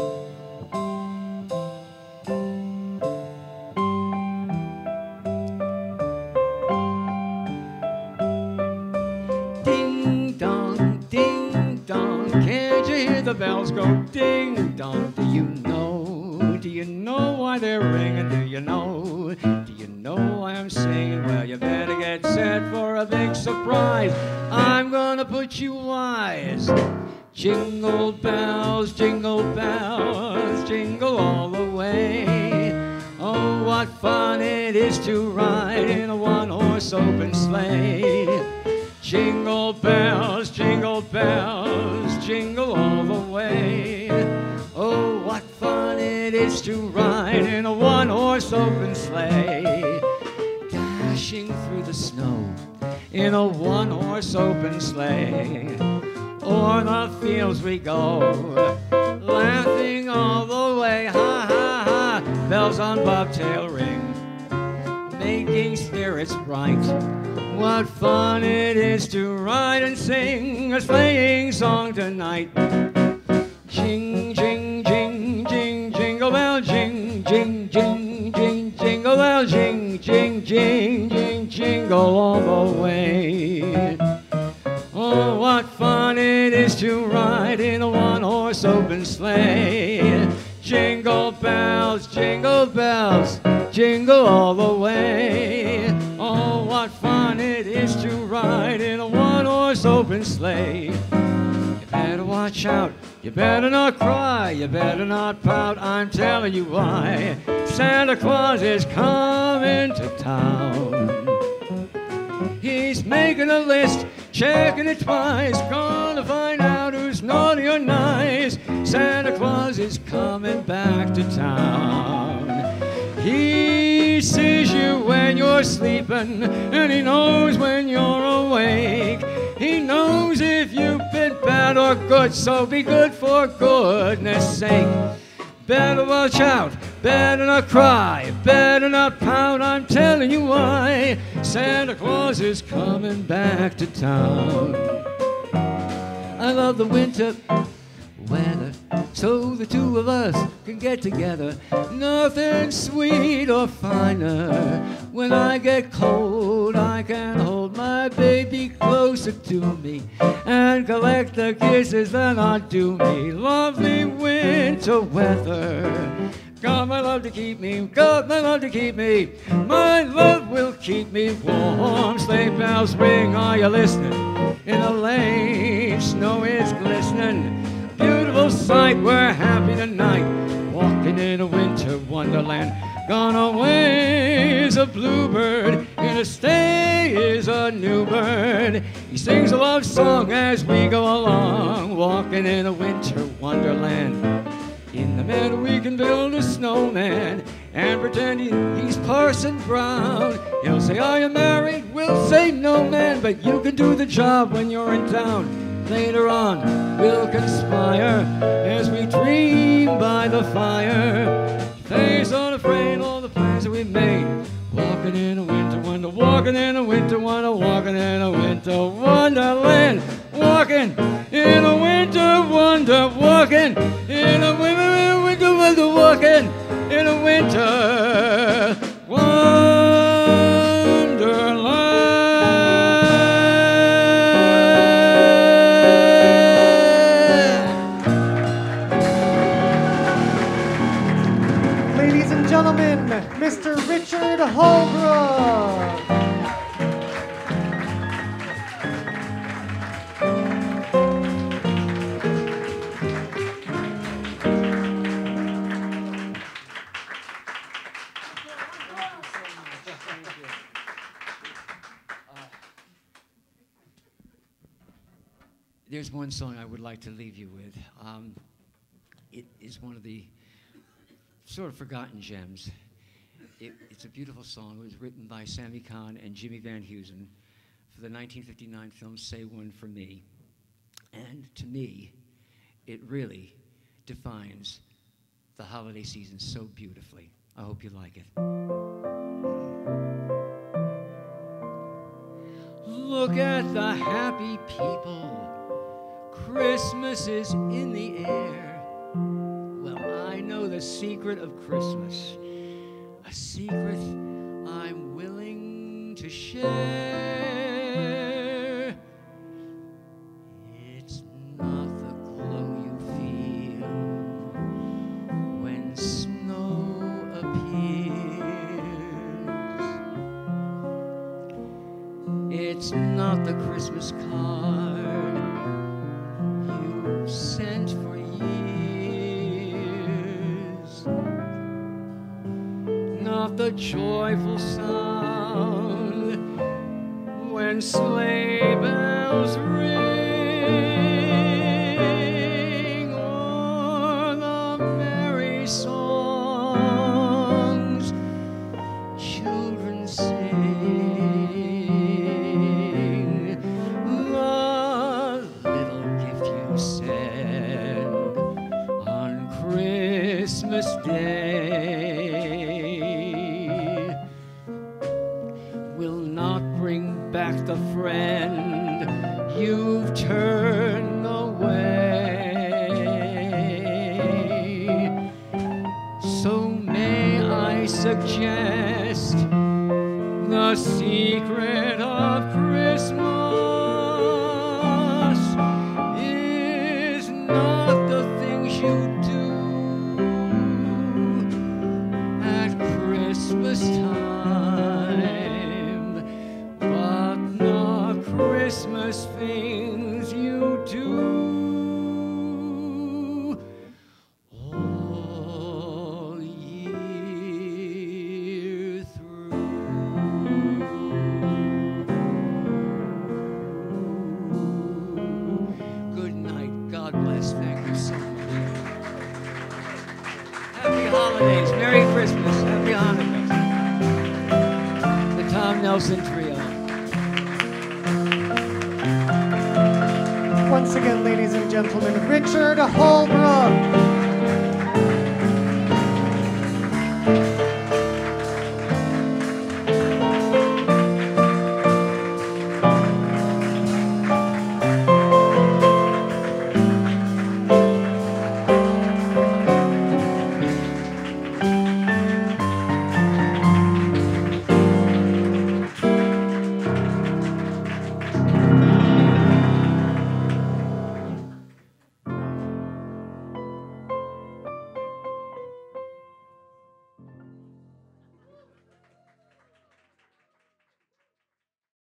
The bells go ding dong. Do you know? Do you know why they're ringing? Do you know? Do you know why I'm singing? Well, you better get set for a big surprise. I'm gonna put you wise. Jingle bells, jingle bells, jingle all the way. Oh, what fun it is to ride in a one-horse open sleigh. Jingle bells, jingle bells, jingle all the way. Oh, what fun it is to ride in a one-horse open sleigh. Dashing through the snow in a one-horse open sleigh. O'er the fields we go, laughing all the way. Ha, ha, ha, bells on bobtail ring, making spirits bright. What fun it is to ride and sing a sleighing song tonight. Jing, jing, jing, jing, jingle bell, jing, jing, jing, jing, jingle bell, jing, jing, jing, jing, jingle all the way. Oh, what fun it is to ride in a one-horse open sleigh. Jingle bells, jingle bells, jingle all the way. Oh, what fun it is to ride in a one-horse open sleigh. You better watch out, you better not cry, you better not pout, I'm telling you why. Santa Claus is coming to town. He's making a list, checking it twice, gonna find out who's naughty or nice. Santa Claus is coming back to town. He sees you when you're sleeping, and he knows when you're awake. He knows if you've been bad or good, so be good for goodness sake. Better watch out, better not cry, better not pout, I'm telling you why. Santa Claus is coming back to town. I love the winter weather, so the two of us can get together. Nothing sweet or finer. When I get cold, I can hold my baby closer to me and collect the kisses that aren't due me. Lovely winter weather. God, my love to keep me, God, my love to keep me. My love will keep me warm. Sleigh bells ring, are you listening? In the lane, snow is glistening. Beautiful sight, we're happy tonight, walking in a winter wonderland. Gone away is a bluebird, in a stay is a new bird. He sings a love song as we go along, walking in a winter wonderland. In the meadow we can build a snowman and pretend he, he's Parson Brown. He'll say, are you married? We'll say, no, man, but you can do the job when you're in town. Later on, we'll conspire as we dream by the fire. Face unafraid, all the plans that we made. Walking in a winter wonder, walking in a winter wonder, walking in a winter wonderland. Walking in a winter wonder, walking in a winter, winter wonder, walking in a winter wonderland. ladies and gentlemen, Mister Richard Holbrook. There's one song I would like to leave you with. Um, it is one of the sort of forgotten gems. It, it's a beautiful song. It was written by Sammy Kahn and Jimmy Van Heusen for the nineteen fifty-nine film Say One For Me. And to me, it really defines the holiday season so beautifully. I hope you like it. Look at the happy people. Christmas is in the air. Well, I know the secret of Christmas, a secret I'm willing to share. It's not the glow you feel when snow appears. It's not the Christmas card sent for years, not the joyful sound when sleigh bells ring, or the merry songs children sing, the little gift you send on Christmas Day will not bring back the friend you've turned away. So may I suggest the secret of Christmas is not the things you do at Christmas time, but the Christmas things you do all year through. Good night. God bless. Thank you so much. Happy holidays. Merry Christmas. Happy Hanukkah. The Tom Nelson Trio. Once again, ladies and gentlemen, Richard Holbrook.